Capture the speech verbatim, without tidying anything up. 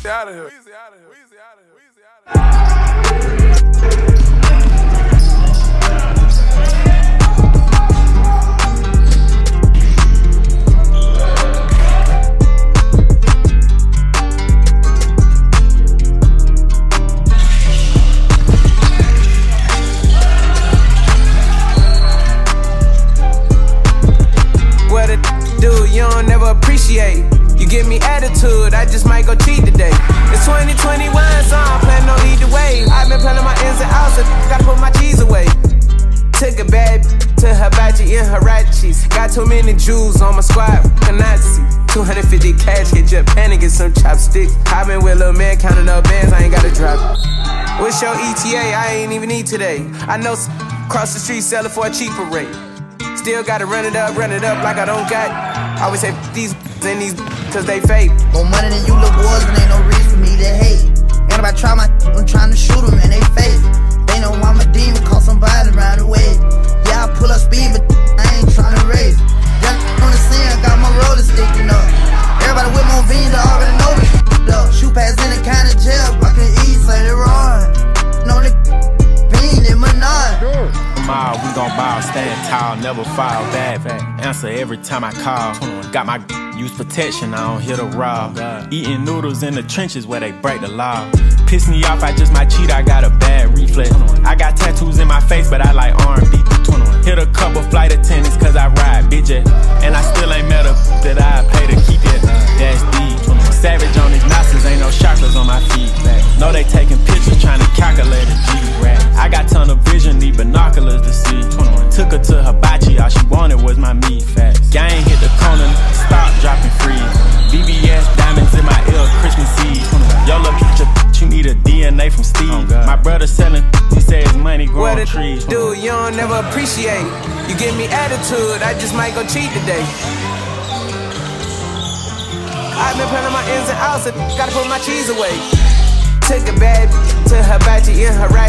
Out of here. What it do, you don't never appreciate. You give me attitude, I just might go cheat today. It's twenty twenty-one, so I'm planning on either way. I've been planning my ins and outs, so gotta put my cheese away. Took a bad to Hibachi in Hirachis. Got too many Jews on my squad, Nazi. two hundred fifty cash, hit Japan and get some chopsticks. I been with little man counting up bands, I ain't gotta drop it. What's your E T A? I ain't even eat today. I know cross the street sell it for a cheaper rate. Still gotta run it up, run it up like I don't got. I always say these and these cause they fake. More money than you little boys and ain't no reason for me to hate. And if I try my I'm trying to shoot them in they face. They know I'm a demon, call somebody around the way. Yeah, I pull up speed, but I ain't trying to race. Young on the scene, I got my roller sticking up. Everybody with more veins, I already know this up. Shoot pass in the kind of jail, I can eat, say they wrong. No, the bean in my nut. Tomorrow we gon' ball, stand tall, never fall bad. Answer every time I call. Got my use protection, I don't hit a raw. Eating noodles in the trenches where they break the law. Piss me off, I just might cheat, I got a bad reflex. I got tattoos in my face, but I like R and B. Hit a couple flight attendants cause I ride bitch jet. And I still ain't met a that I pay to keep it. That's deep. Savage on these nostrils, ain't no chakras on my feet. Know they taking pictures, trying to calculate a G-rap. I got tunnel vision, need binoculars to see. Took her to Hibachi, all she wanted was my meat facts. Gang hit the corner, stop, dropping free. B B S diamonds in my ear, Christmas Eve. Yo, look at your you need a D N A from Steve. Oh, my brother selling, he say his money growing what trees. Dude, you don't never appreciate. You give me attitude, I just might go cheat today. I've been planning my ins and outs, so gotta put my cheese away. Took a bad to Hibachi in Hirachis.